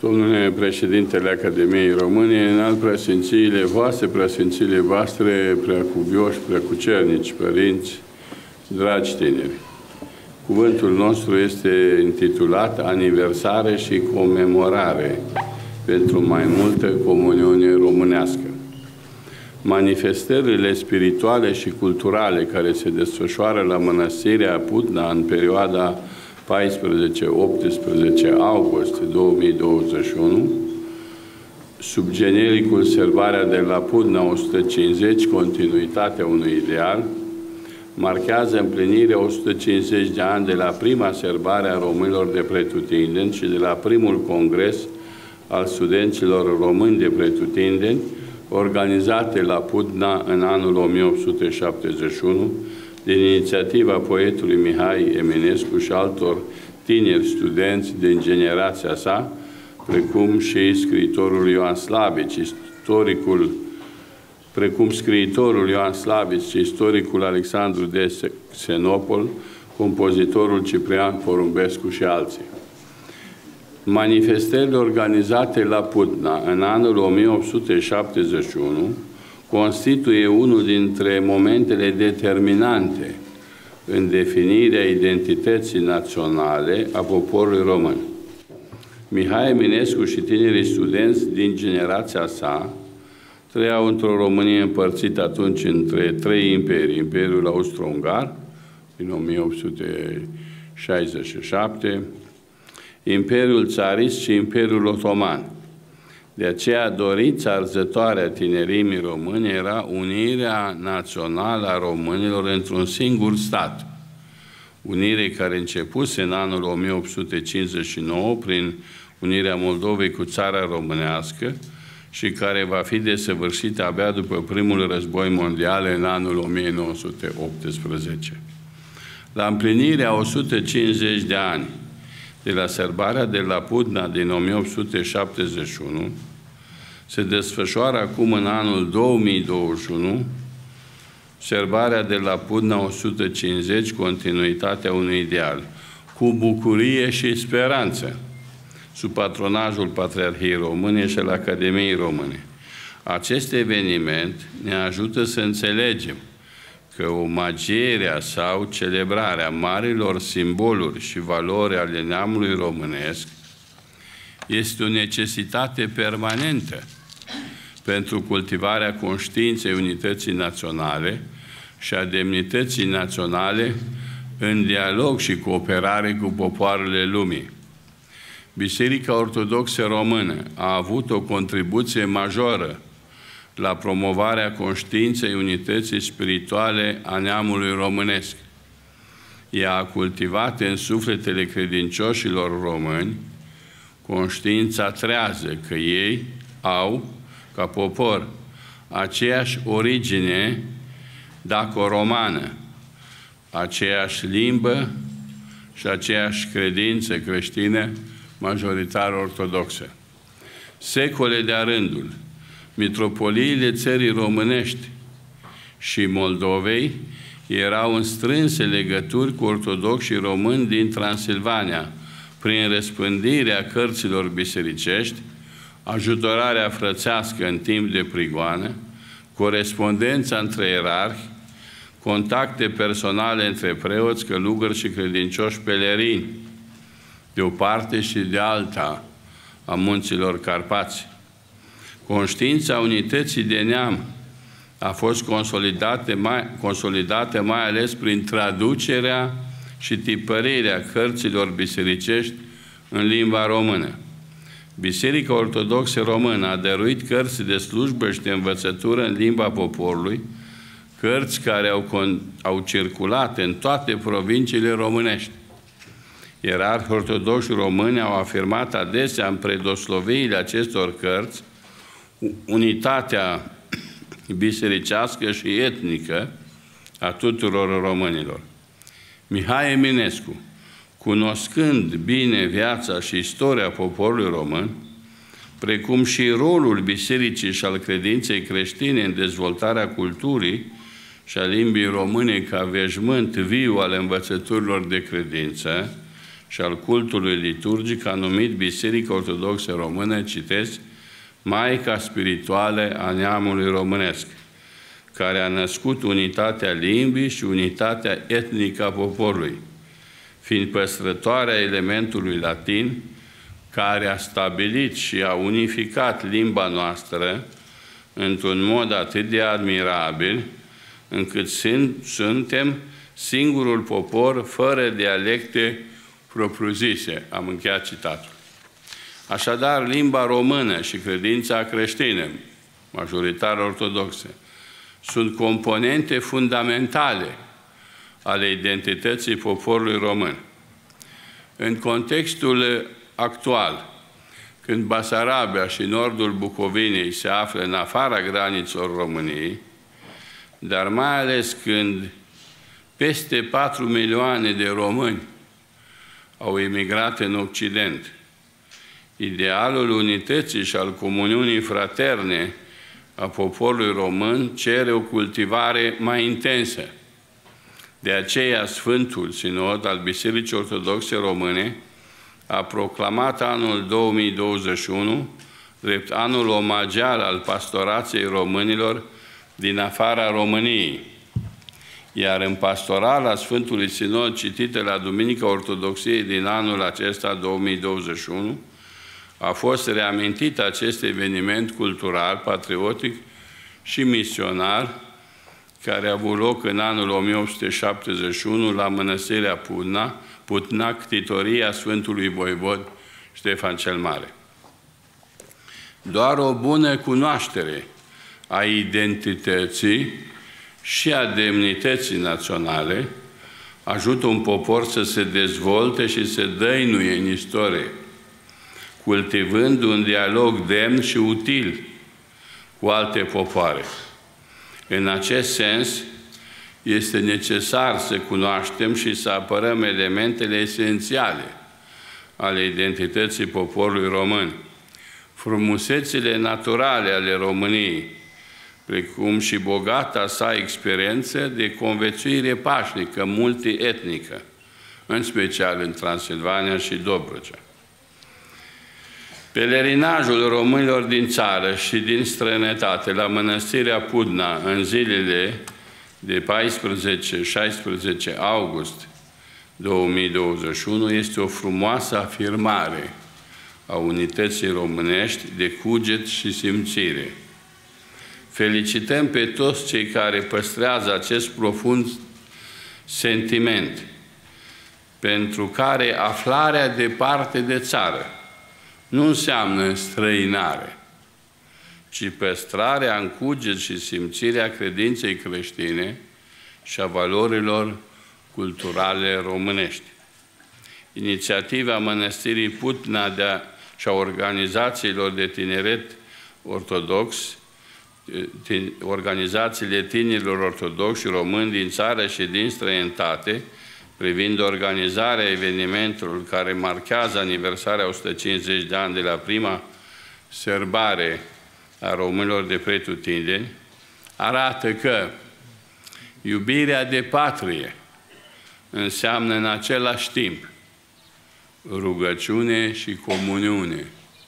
Domnule președintele Academiei Române, înalt preasfințiile voastre, preasfințiile voastre, preacuvioși, preacucernici, părinți, dragi tineri. Cuvântul nostru este intitulat Aniversare și comemorare pentru mai multă comuniune românească. Manifestările spirituale și culturale care se desfășoară la Mănăstirea Putna în perioada 14-18 august 2021, sub genericul Sărbarea de la Putna 150, continuitatea unui ideal, marchează împlinirea 150 de ani de la prima sărbare a românilor de pretutindeni și de la primul congres al studenților români de pretutindeni, organizate la Putna în anul 1871, din inițiativa poetului Mihai Eminescu și altor tineri studenți din generația sa, precum și scriitorul Ioan Slavici, scriitorul Ioan Slavici, istoricul Alexandru de Xenopol, compozitorul Ciprian Porumbescu și alții. Manifestările organizate la Putna în anul 1871 constituie unul dintre momentele determinante în definirea identității naționale a poporului român. Mihai Eminescu și tinerii studenți din generația sa trăiau într-o Românie împărțită atunci între trei imperii: Imperiul Austro-Ungar, din 1867, Imperiul Țarist și Imperiul Otoman. De aceea, dorința arzătoare a tinerimii români era unirea națională a românilor într-un singur stat. Unire care începuse în anul 1859 prin unirea Moldovei cu țara românească și care va fi desăvârșită abia după primul război mondial în anul 1918. La împlinirea 150 de ani de la sărbarea de la Putna din 1871, se desfășoară acum în anul 2021 sărbarea de la Putna 150, continuitatea unui ideal, cu bucurie și speranță, sub patronajul Patriarhiei Române și al Academiei Române. Acest eveniment ne ajută să înțelegem că omagierea sau celebrarea marilor simboluri și valori ale neamului românesc este o necesitate permanentă pentru cultivarea conștiinței unității naționale și a demnității naționale în dialog și cooperare cu popoarele lumii. Biserica Ortodoxă Română a avut o contribuție majoră la promovarea conștiinței unității spirituale a neamului românesc. Ea a cultivat în sufletele credincioșilor români conștiința trează că ei au, ca popor, aceeași origine daco-romană, aceeași limbă și aceeași credință creștină majoritar ortodoxă. Secole de-a rândul, mitropoliile țării românești și Moldovei erau în strânse legături cu ortodoxi români din Transilvania, prin răspândirea cărților bisericești, ajutorarea frățească în timp de prigoană, corespondența între ierarhi, contacte personale între preoți, călugări și credincioși pelerini, de o parte și de alta a munților Carpați. Conștiința unității de neam a fost consolidată mai ales prin traducerea și tipărirea cărților bisericești în limba română. Biserica Ortodoxă Română a dăruit cărți de slujbă și de învățătură în limba poporului, cărți care au circulat în toate provinciile românești. Ierarhi ortodoxi români au afirmat adesea în predosloviile acestor cărți unitatea bisericească și etnică a tuturor românilor. Mihai Eminescu, cunoscând bine viața și istoria poporului român, precum și rolul bisericii și al credinței creștine în dezvoltarea culturii și a limbii române ca veșmânt viu al învățăturilor de credință și al cultului liturgic, a numit Biserica Ortodoxă Română, citesc, Maica spirituală a neamului românesc, care a născut unitatea limbii și unitatea etnică a poporului, fiind păstrătoarea elementului latin, care a stabilit și a unificat limba noastră într-un mod atât de admirabil, încât suntem singurul popor fără dialecte propriu-zise. Am încheiat citatul. Așadar, limba română și credința creștină, majoritar ortodoxă, sunt componente fundamentale ale identității poporului român. În contextul actual, când Basarabia și nordul Bucovinei se află în afara granițelor României, dar mai ales când peste 4 milioane de români au emigrat în Occident, idealul unității și al comuniunii fraterne a poporului român cere o cultivare mai intensă. De aceea, Sfântul Sinod al Bisericii Ortodoxe Române a proclamat anul 2021 drept anul omagial al pastorației românilor din afara României. Iar în pastorala Sfântului Sinod, citită la Duminica Ortodoxiei din anul acesta, 2021, a fost reamintit acest eveniment cultural, patriotic și misionar, care a avut loc în anul 1871 la Mănăstirea Putna, ctitoria Sfântului Voivod Ștefan cel Mare. Doar o bună cunoaștere a identității și a demnității naționale ajută un popor să se dezvolte și să dăinuie în istorie, cultivând un dialog demn și util cu alte popoare. În acest sens, este necesar să cunoaștem și să apărăm elementele esențiale ale identității poporului român, frumusețile naturale ale României, precum și bogata sa experiență de conviețuire pașnică, multietnică, în special în Transilvania și Dobrogea. Pelerinajul românilor din țară și din străinătate la Mănăstirea Pudna în zilele de 14-16 august 2021 este o frumoasă afirmare a unității românești de cuget și simțire. Felicităm pe toți cei care păstrează acest profund sentiment, pentru care aflarea departe de țară nu înseamnă străinare, ci păstrarea în cuget și simțirea credinței creștine și a valorilor culturale românești. Inițiativa Mănăstirii Putna și a organizațiilor de tineret ortodox, organizațiile tinerilor ortodoxi și români din țară și din străinătate, privind organizarea evenimentelor care marchează aniversarea 150 de ani de la prima sărbare a românilor de pretutindeni, arată că iubirea de patrie înseamnă în același timp rugăciune și comuniune,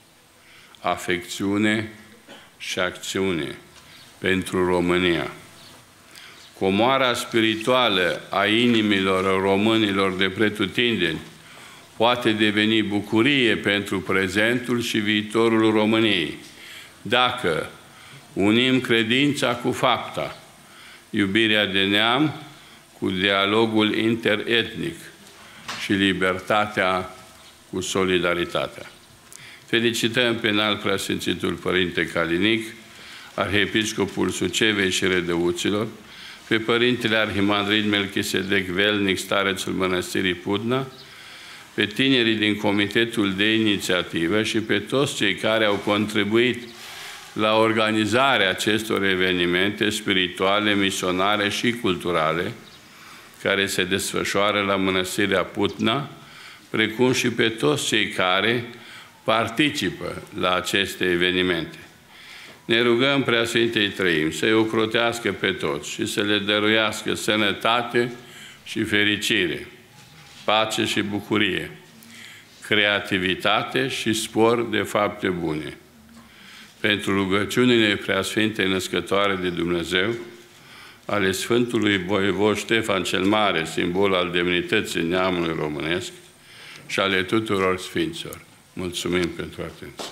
afecțiune și acțiune pentru România. Comoara spirituală a inimilor românilor de pretutindeni poate deveni bucurie pentru prezentul și viitorul României, dacă unim credința cu fapta, iubirea de neam cu dialogul interetnic și libertatea cu solidaritatea. Felicităm pe înalt preasfințitul Părinte Calinic, Arhiepiscopul Sucevei și Redăuților, pe Părintele Arhimandrit Melchisedec Velnic, starețul Mănăstirii Pudna, pe tinerii din Comitetul de Inițiativă și pe toți cei care au contribuit la organizarea acestor evenimente spirituale, misionare și culturale, care se desfășoară la Mănăstirea Putna, precum și pe toți cei care participă la aceste evenimente. Ne rugăm Preasfintei Treimi să-i ocrotească pe toți și să le dăruiască sănătate și fericire, pace și bucurie, creativitate și spor de fapte bune. Pentru rugăciunile Preasfintei Născătoare de Dumnezeu, ale Sfântului Voievod Ștefan cel Mare, simbol al demnității neamului românesc, și ale tuturor sfinților. Mulțumim pentru atenție.